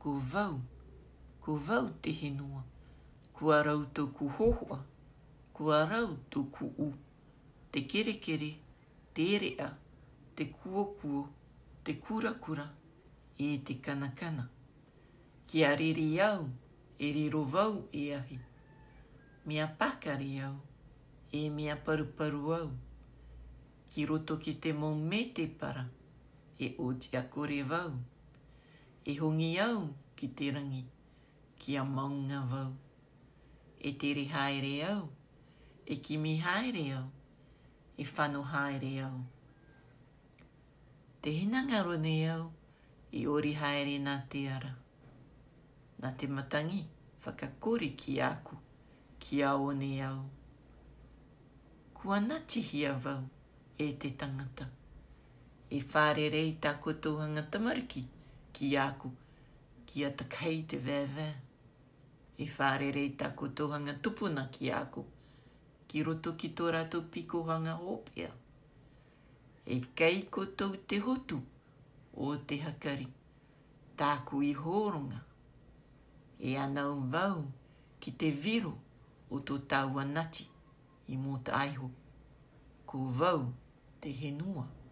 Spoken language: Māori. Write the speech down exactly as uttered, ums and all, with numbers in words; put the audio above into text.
ko vau, ko vau te henua, kua rau tōku hohoa, kua rau tōku u, te kere kere, te erea, te kuo kuo, te kura kura, e te kana kana. Kia riri au, e riro vau e ahi. Mea pakari au, e mea paruparu au. Ki roto ki te mou me te para, e o te akore vau. E hongi au ki te rangi, ki a maunga vau. E te re haere au, e ki mi haere au, e whano haere au. Te hinanga rone au, i ori haere nā te ara. Nā te matangi, whakakori ki aku, ki a one au. Kua natihia vau e te tangata. E whārerei tā koutohanga tamariki ki aku, ki a takai te vēvē. E whārerei tā koutohanga tupuna ki aku, ki roto ki tō rātou pikohanga hōpea. E kei koutou te hotu o te hakari, tāku i hōronga. E anau vau ki te viro o tō tāua nati i mō ta aiho. Ko vau te henua.